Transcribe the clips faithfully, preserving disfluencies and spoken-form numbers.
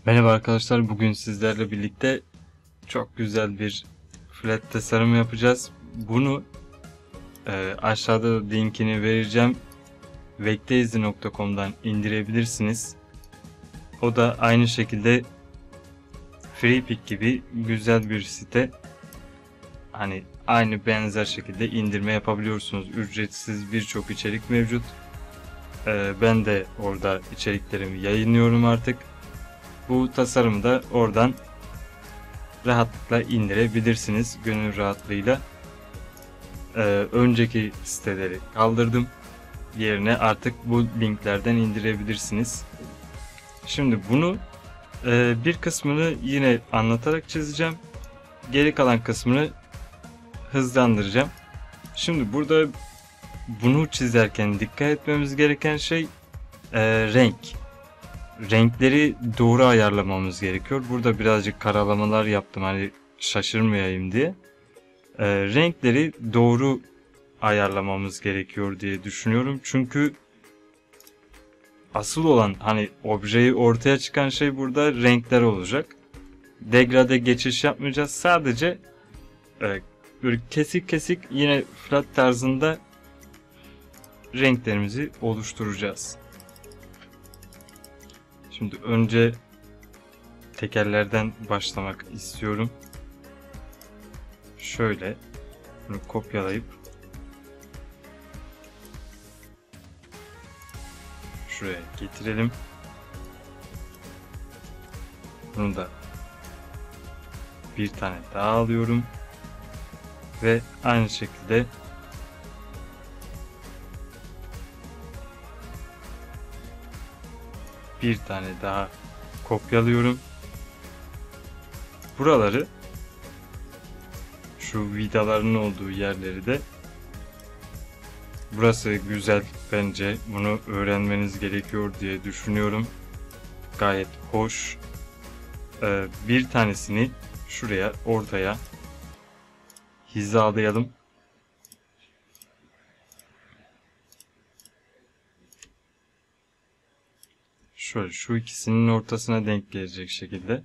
Merhaba arkadaşlar, bugün sizlerle birlikte çok güzel bir flat tasarım yapacağız. Bunu e, aşağıda linkini vereceğim. vectaizy nokta com'dan indirebilirsiniz. O da aynı şekilde Freepik gibi güzel bir site. Hani aynı benzer şekilde indirme yapabiliyorsunuz. Ücretsiz birçok içerik mevcut. E, ben de orada içeriklerimi yayınlıyorum artık. Bu tasarımı da oradan rahatlıkla indirebilirsiniz gönül rahatlığıyla. Ee, önceki siteleri kaldırdım. Yerine artık bu linklerden indirebilirsiniz. Şimdi bunu e, bir kısmını yine anlatarak çizeceğim. Geri kalan kısmını hızlandıracağım. Şimdi burada bunu çizerken dikkat etmemiz gereken şey e, renk. Renkleri doğru ayarlamamız gerekiyor. Burada birazcık karalamalar yaptım hani şaşırmayayım diye. E, renkleri doğru ayarlamamız gerekiyor diye düşünüyorum. Çünkü asıl olan hani objeyi ortaya çıkan şey burada renkler olacak. Degrade geçiş yapmayacağız. Sadece e, böyle kesik kesik yine flat tarzında renklerimizi oluşturacağız. Şimdi önce tekerlerden başlamak istiyorum. Şöyle bunu kopyalayıp şuraya getirelim. Bunu da bir tane daha alıyorum. Ve aynı şekilde bir tane daha kopyalıyorum. Buraları, şu vidaların olduğu yerleri de, burası güzel, bence bunu öğrenmeniz gerekiyor diye düşünüyorum. Gayet hoş. Ee, bir tanesini şuraya ortaya hizalayalım. Şöyle şu ikisinin ortasına denk gelecek şekilde.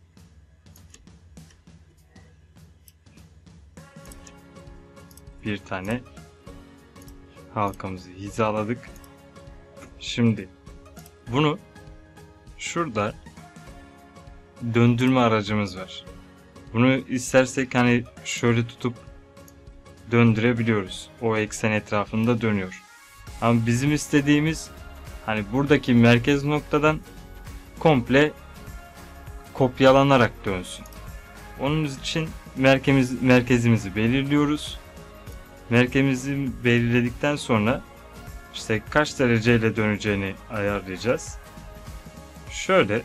Bir tane halkamızı hizaladık. Şimdi bunu şurada döndürme aracımız var. Bunu istersek hani şöyle tutup döndürebiliyoruz. O eksen etrafında dönüyor. Ama bizim istediğimiz hani buradaki merkez noktadan komple kopyalanarak dönsün. Onun için merkez, merkezimizi belirliyoruz. Merkezimizi belirledikten sonra işte kaç dereceyle döneceğini ayarlayacağız. Şöyle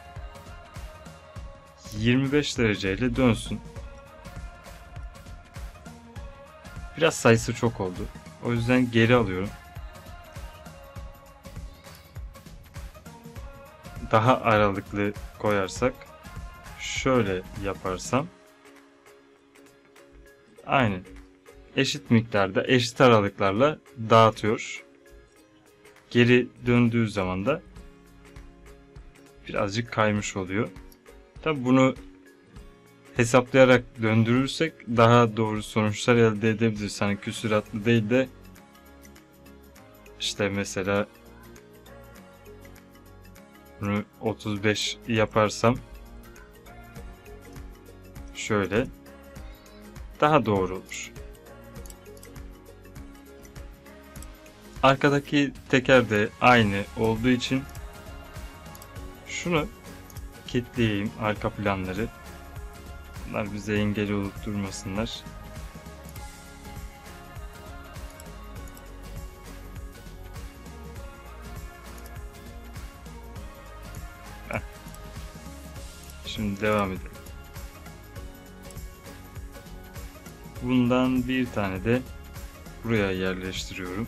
yirmi beş dereceyle dönsün. Biraz sayısı çok oldu. O yüzden geri alıyorum. Daha aralıklı koyarsak, şöyle yaparsam, aynen eşit miktarda eşit aralıklarla dağıtıyor. Geri döndüğü zaman da birazcık kaymış oluyor. Tabi bunu hesaplayarak döndürürsek daha doğru sonuçlar elde edebiliriz. Hani küsuratlı değil de işte mesela bunu otuz beş yaparsam şöyle daha doğru olur. Arkadaki teker de aynı olduğu için şunu kilitleyeyim, arka planları. Bunlar bize engel olup durmasınlar. Heh. Şimdi devam edelim. Bundan bir tane de buraya yerleştiriyorum.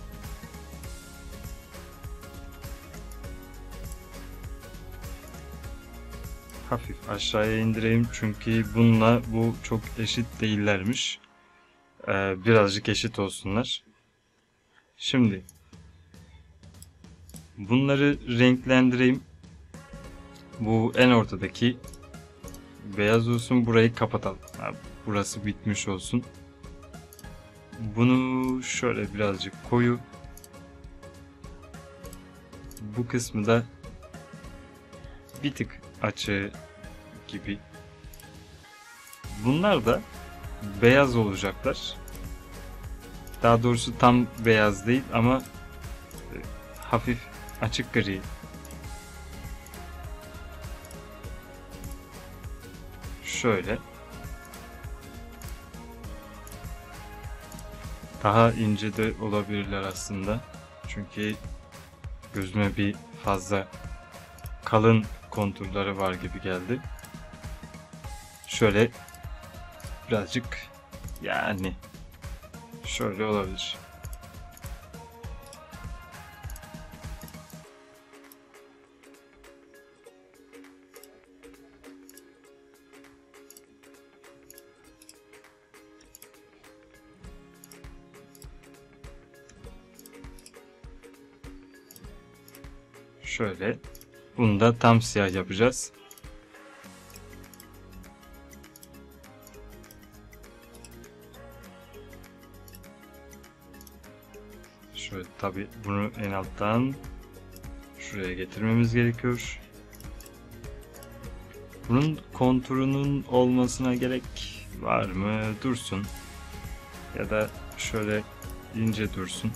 Hafif aşağıya indireyim çünkü bununla bu çok eşit değillermiş. Ee, birazcık eşit olsunlar. Şimdi bunları renklendireyim. Bu en ortadaki beyaz olsun, burayı kapatalım. Ha, burası bitmiş olsun. Bunu şöyle birazcık koyu. Bu kısmı da bir tık açı gibi. Bunlar da beyaz olacaklar. Daha doğrusu tam beyaz değil ama hafif açık gri. Şöyle. Daha ince de olabilirler aslında. Çünkü gözüme bir fazla kalın konturları var gibi geldi. Şöyle birazcık, yani şöyle olabilir. Şöyle. Bunu da tam siyah yapacağız. Şöyle, tabi bunu en alttan şuraya getirmemiz gerekiyor. Bunun konturunun olmasına gerek var mı? Dursun. Ya da şöyle ince dursun.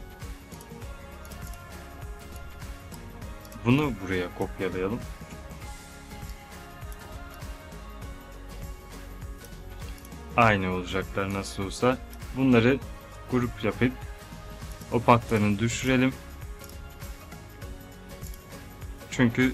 Bunu buraya kopyalayalım. Aynı olacaklar nasıl olsa. Bunları grup yapıp opaklarını düşürelim. Çünkü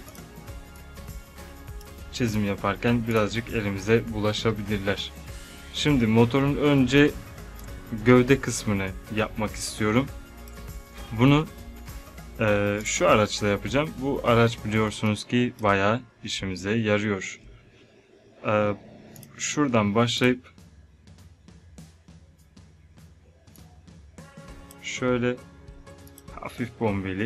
çizim yaparken birazcık elimize bulaşabilirler. Şimdi motorun önce gövde kısmını yapmak istiyorum. Bunu e, şu araçla yapacağım. Bu araç biliyorsunuz ki bayağı işimize yarıyor. E, şuradan başlayıp şöyle hafif bombeli,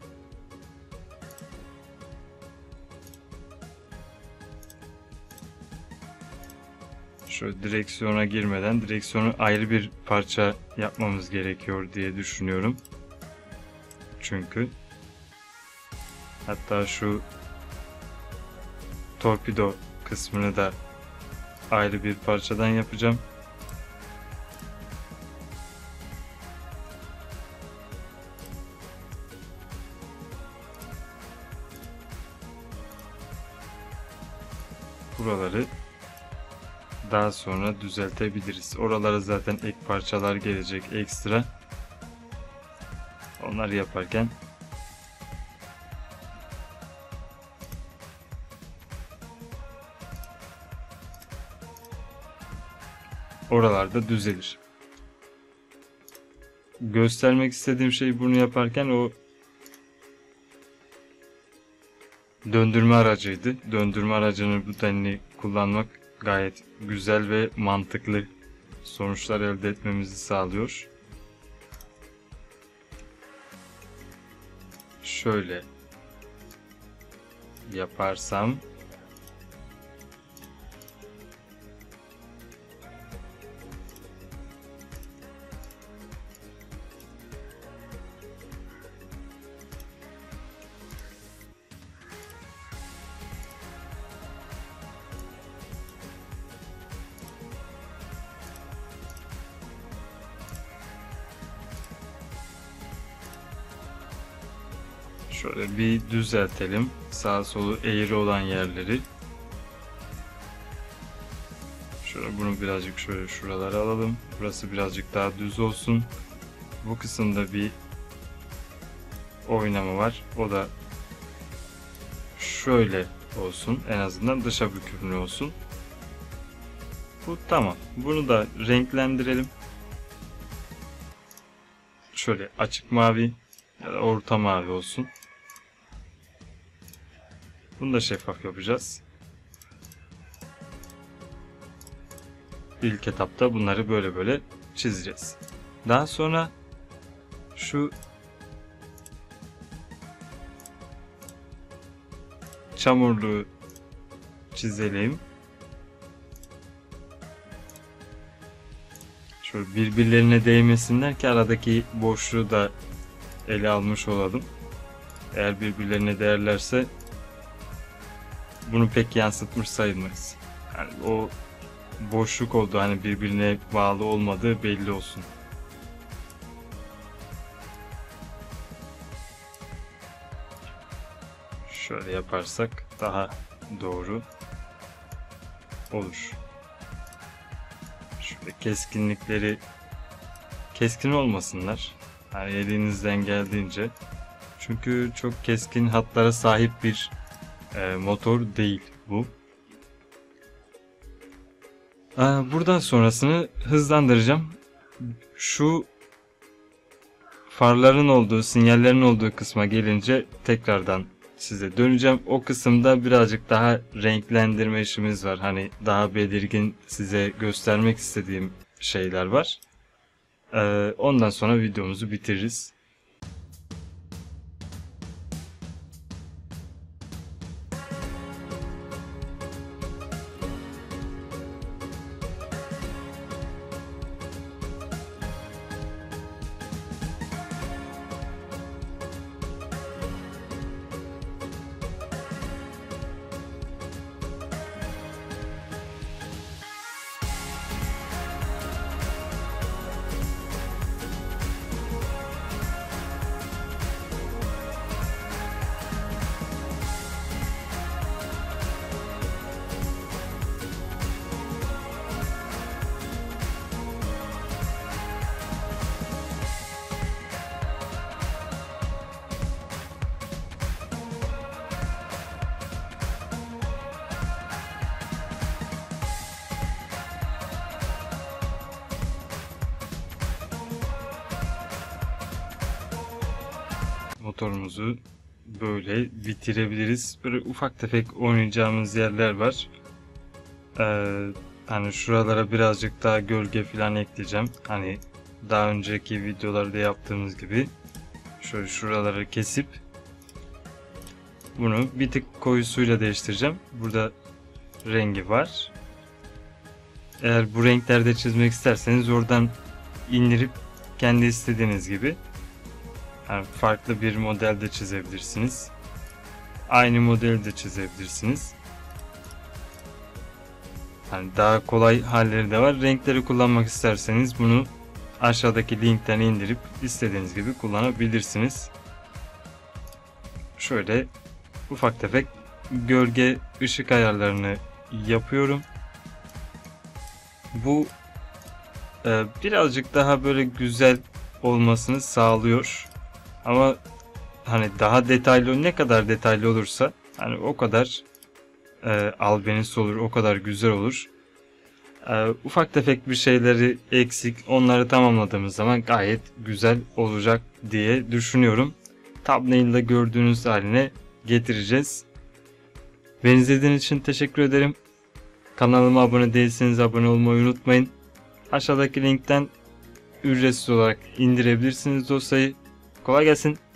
şöyle direksiyona girmeden direksiyonu ayrı bir parça yapmamız gerekiyor diye düşünüyorum. Çünkü hatta şu torpido kısmını da ayrı bir parçadan yapacağım. Buraları daha sonra düzeltebiliriz. Oralara zaten ek parçalar gelecek ekstra. Onları yaparken oralarda düzelir. Göstermek istediğim şey, bunu yaparken o döndürme aracıydı. Döndürme aracını bu denli kullanmak gayet güzel ve mantıklı sonuçlar elde etmemizi sağlıyor. Şöyle yaparsam şöyle bir düzeltelim. Sağ solu eğri olan yerleri. Şöyle bunu birazcık şöyle şuralara alalım. Burası birazcık daha düz olsun. Bu kısımda bir oynama var. O da şöyle olsun. En azından dışa bükümlü olsun. Bu tamam. Bunu da renklendirelim. Şöyle açık mavi ya da orta mavi olsun. Bunu da şeffaf yapacağız. İlk etapta bunları böyle böyle çizeceğiz. Daha sonra şu çamurluğu çizelim. Şöyle birbirlerine değmesinler ki aradaki boşluğu da ele almış olalım. Eğer birbirlerine değerlerse bunu pek yansıtmış sayılmayız. Yani o boşluk oldu, hani birbirine bağlı olmadığı belli olsun. Şöyle yaparsak daha doğru olur. Şöyle keskinlikleri keskin olmasınlar. Yani elinizden geldiğince. Çünkü çok keskin hatlara sahip bir e, motor değil bu. E, buradan sonrasını hızlandıracağım. Şu farların olduğu, sinyallerin olduğu kısma gelince tekrardan size döneceğim. O kısımda birazcık daha renklendirme işimiz var. Hani daha belirgin size göstermek istediğim şeyler var. Ee, ondan sonra videomuzu bitiririz. Motorumuzu böyle bitirebiliriz. Böyle ufak tefek oynayacağımız yerler var. Ee, hani şuralara birazcık daha gölge falan ekleyeceğim. Hani daha önceki videolarda yaptığımız gibi. Şöyle şuraları kesip bunu bir tık koyusuyla değiştireceğim. Burada rengi var. Eğer bu renklerde çizmek isterseniz oradan indirip kendi istediğiniz gibi yani farklı bir modelde çizebilirsiniz. Aynı modeli de çizebilirsiniz. Yani daha kolay halleri de var. Renkleri kullanmak isterseniz bunu aşağıdaki linkten indirip istediğiniz gibi kullanabilirsiniz. Şöyle ufak tefek gölge ışık ayarlarını yapıyorum. Bu e, birazcık daha böyle güzel olmasını sağlıyor. Ama hani daha detaylı, ne kadar detaylı olursa hani o kadar e, albenisi olur, o kadar güzel olur. E, ufak tefek bir şeyleri eksik, onları tamamladığımız zaman gayet güzel olacak diye düşünüyorum. Thumbnail'da gördüğünüz haline getireceğiz. Beni izlediğiniz için teşekkür ederim. Kanalıma abone değilseniz abone olmayı unutmayın. Aşağıdaki linkten ücretsiz olarak indirebilirsiniz dosyayı. Kolay gelsin.